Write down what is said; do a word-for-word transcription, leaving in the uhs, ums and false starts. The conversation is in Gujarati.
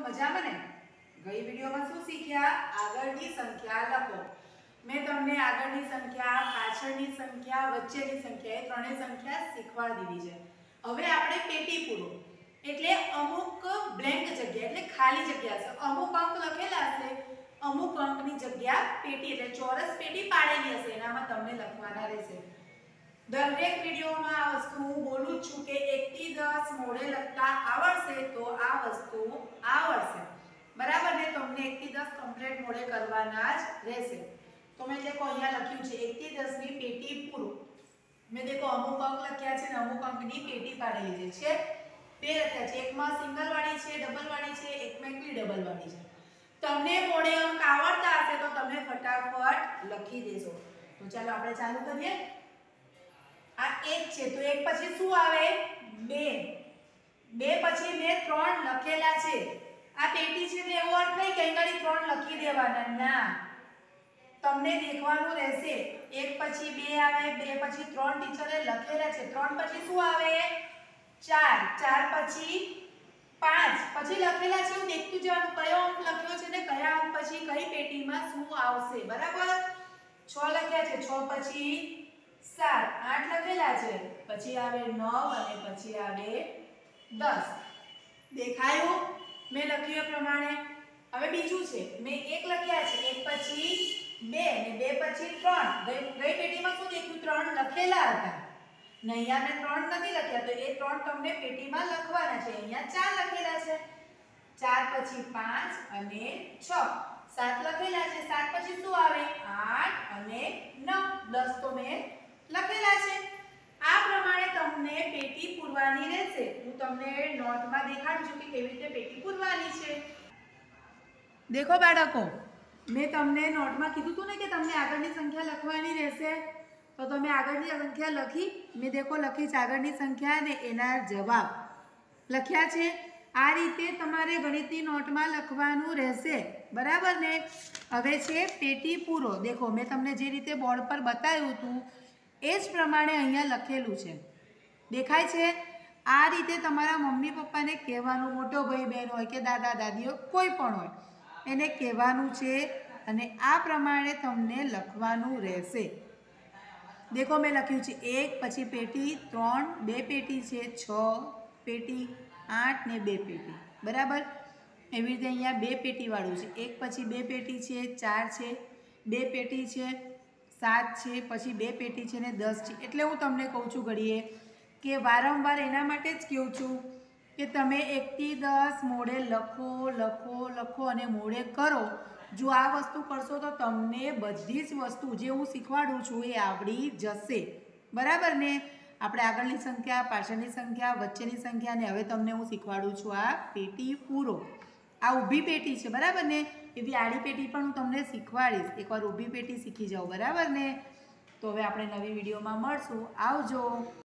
મજામાં ને? ગઈ વિડિયોમાં શું શીખ્યા? આગળની સંખ્યા લખો। મેં તમને આગળની સંખ્યા, પાછળની સંખ્યા, વચ્ચેની સંખ્યા એ ત્રણેય સંખ્યા શીખવાડી દીધી છે। હવે આપણે પેટી પૂરો એટલે અમુક બ્લેન્ક જગ્યા એટલે ખાલી જગ્યા છે, અમુક અંક લખેલા હશે, અમુક અંકની જગ્યા પેટી એટલે ચોરસ પેટી પાડેલી હશે, એનામાં તમને લખવાના રહેશે। દરેક વિડિયોમાં આ વસ્તુ હું બોલું છું કે એક થી દસ મોઢે લખતા આવડશે તો આ વસ્તુ આવડશે, બરાબર ને? તમને એક થી દસ કમ્પ્લીટ મોઢે કરવાના જ રહેશે। તો મેં દેખો અહીંયા લખ્યું છે એક થી દસ ની પેટી પૂરો। મેં દેખો અમુક અંક લખ્યા છે ને અમુક અંકની પેટી પાડેલી છે, બે લખ્યા છે, એકમાં સિંગલ વાળી છે, ડબલ વાળી છે, એકમાં એકલી ડબલ વાળી છે। તમને મોઢે અંક આવડતા હશે તો તમે ફટાફટ લખી દેશો। તો ચાલો આપણે ચાલુ કરીએ। આ એક છે તો એક પછી શું આવે? બે। બે પછી મેં ત્રણ લખેલા છે, આ પેટી છે એટલે એવો અર્થ નહીં કે અહીં ત્રણ લખી દેવાના, ના, તમને દેખવાનું રહેશે એક પછી બે આવે, બે પછી ત્રણ ટીચરે લખેલા છે, ત્રણ પછી શું આવે? ચાર, ચાર પછી પાંચ, પછી લખેલા છે એવું દેખતું જવાનું કયો અંક લખ્યો છે ને કયા અંક પછી કઈ પેટીમાં શું આવશે, બરાબર? છ લખ્યા છે, છ પછી સાત, આઠ લખેલા છે, પછી આવે નવ અને પછી આવે દસ। દેખાયું? મેં લખ્યું એ પ્રમાણે। હવે બીજું છે, મેં એક લખ્યા છે, એક પછી બે ને બે પછી ત્રણ, ગઈ ગઈ પેટીમાં શું દેખ્યું? ત્રણ લખેલા હતા ને અહીંયા મેં ત્રણ નથી લખ્યા તો એ ત્રણ તમને પેટીમાં લખવાના છે। અહીંયા ચાર લખેલા છે, ચાર પછી પાંચ અને છ, સાત લખેલા છે, સાત પછી શું આવે? આઠ અને નવ, દસ તો મેં લખેલા છે। આ પ્રમાણે તમને પેટી પૂરવાની રહેશે। હું તમને નોટમાં દેખાડું છું કે કેવી રીતે પેટી પૂરવાની છે। દેખો બાળકો, મેં તમને નોટમાં કીધું હતું ને કે તમને આગળની સંખ્યા લખવાની રહેશે, તો તમે આગળની સંખ્યા લખી, મેં દેખો લખી છે આગળની સંખ્યા ને એના જવાબ લખ્યા છે। આ રીતે તમારે ગણિતની નોટમાં લખવાનું રહેશે, બરાબર ને? હવે છે પેટી પૂરો। દેખો મેં તમને જે રીતે બોર્ડ પર બતાવ્યું હતું એ જ પ્રમાણે અહીંયા લખેલું છે, દેખાય છે? આ રીતે તમારા મમ્મી પપ્પાને કહેવાનું, મોટો ભાઈ બહેન હોય કે દાદા દાદીઓ કોઈ પણ હોય એને કહેવાનું છે અને આ પ્રમાણે તમને લખવાનું રહેશે। દેખો મેં લખ્યું છે એક પછી પેટી ત્રણ, બે પેટી છે, છ પેટી, આઠ ને બે પેટી, બરાબર? એવી રીતે અહીંયા બે પેટી વાળું છે, એક પછી બે પેટી છે, ચાર છે, બે પેટી છે, સાત છે, પછી બે પેટી છે ને દસ છે। એટલે હું તમને કહું છું ઘડીએ કે વારંવાર એના માટે જ કહું છું કે તમે એક થી દસ મોઢે લખો લખો લખો અને મોઢે કરો। જો આ વસ્તુ કરશો તો તમને બધી જ વસ્તુ જે હું શીખવાડું છું એ આવડી જશે, બરાબર ને? આપણે આગળની સંખ્યા, પાછળની સંખ્યા, વચ્ચેની સંખ્યા ને હવે તમને હું શીખવાડું છું આ પેટી પૂરો। આ ઊભી પેટી છે, બરાબર ને? એવી આડી પેટી પણ હું તમને શીખવાડીશ, એકવાર ઊભી પેટી શીખી જાઓ, બરાબર ને? તો હવે આપણે નવી વિડીયોમાં મળશું, આવજો।